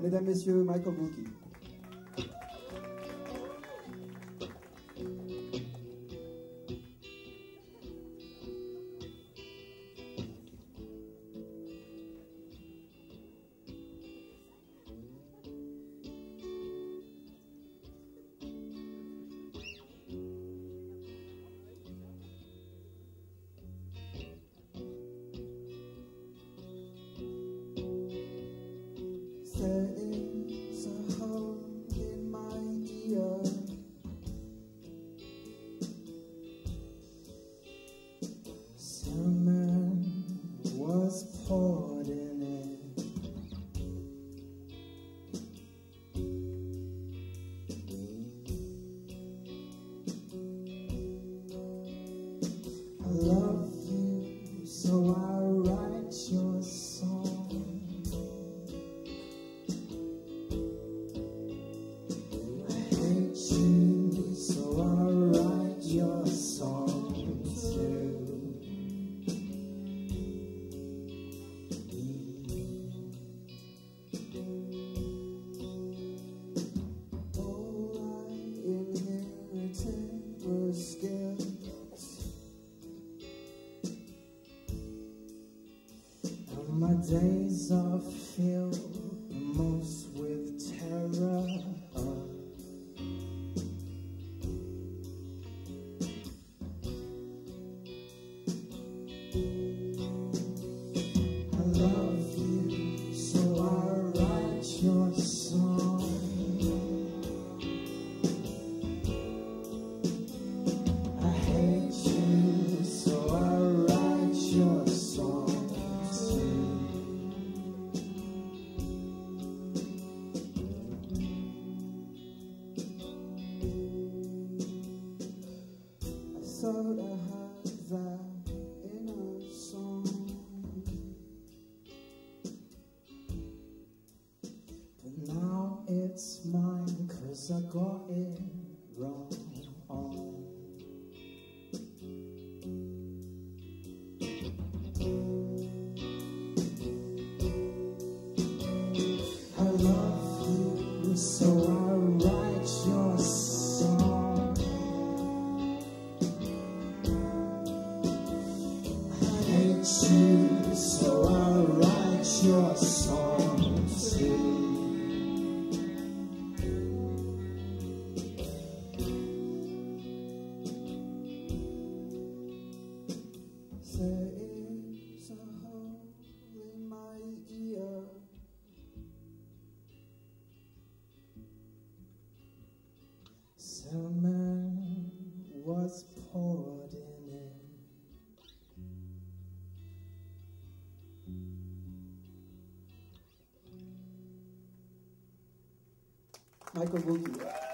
Mesdames, Messieurs, Michael Bublé. There is a hole in my ear. Cement was poured in it. I love you, so I write your song. So I write your song too. All I inherited was guilt, and my days are filled most with terror. I love you, so I write your song. I hate you, so I write your song too. I thought I had that in a song, but now it's mine 'cause I got it wrong. I love you, so I write your song. I hate you, so I write your song too. There is a hole in my ear. Cement was poured in it. Michael Bublé.